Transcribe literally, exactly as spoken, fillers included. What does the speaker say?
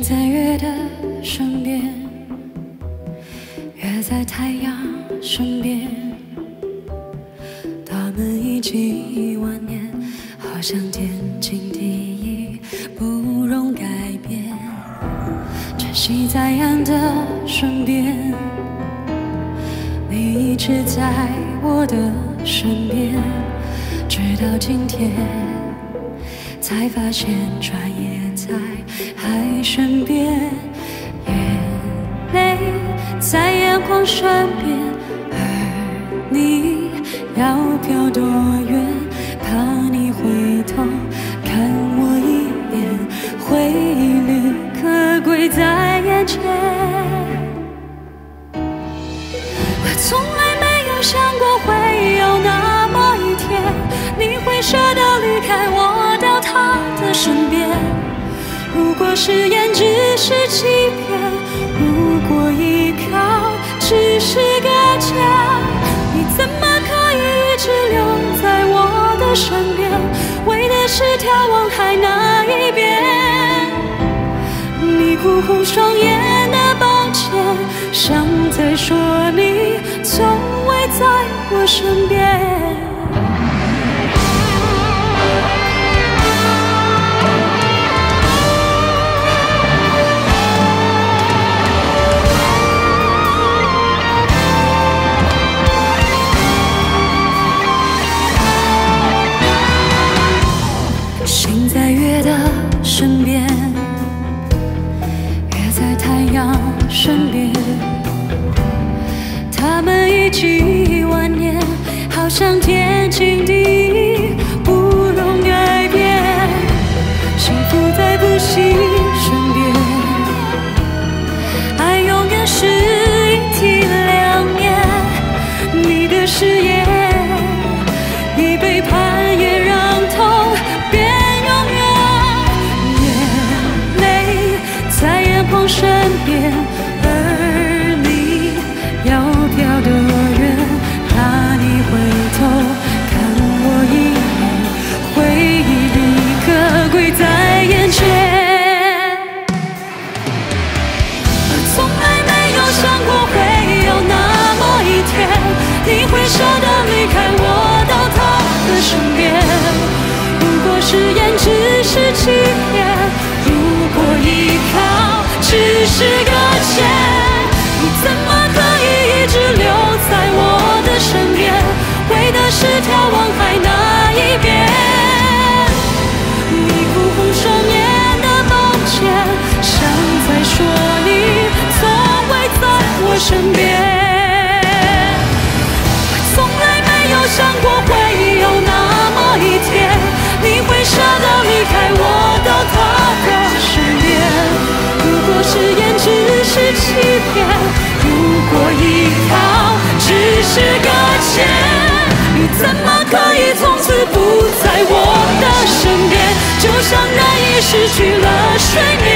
在月的身边，月在太阳身边，他们已经亿万年，好像天经地义，不容改变。晨曦在暗的身边，你一直在我的身边，直到今天才发现，转眼在海身边，眼泪在眼眶身边，而你要飘多远？怕你回头看我一眼，回忆里可贵在眼前。我从来没有想过会有那么一天，你会舍得离开我到他的身边。如果誓言只是欺骗，如果依靠只是搁浅，你怎么可以一直留在我的身边？为的是眺望海那一边。你哭红双眼的抱歉，像在说你从未在我身边。心在月的身边，月在太阳身边，他们已经亿万年，好像天经地义，不容改变。幸福在不息身边，爱永远是一体两面。你的誓言已背叛，也让痛变永远。眼泪在眼眶身边，而你要飘多远？怕你回头看我一眼，回忆里可贵在眼前。我从来没有想过会有那么一天，你会舍得离开我到他的身边。如果誓言只是欺骗，如果依靠只是搁浅，你怎么可以一直留在我的身边？为的是眺望海那一边。你哭红双眼的抱歉，像在说你从未在我身边。我从来没有想过会有那么一天，你会舍得离开我到他的身边。如果誓言只是欺骗，如果依靠只是搁浅，你怎么可以从此不在我的身边？就像人已失去了睡眠。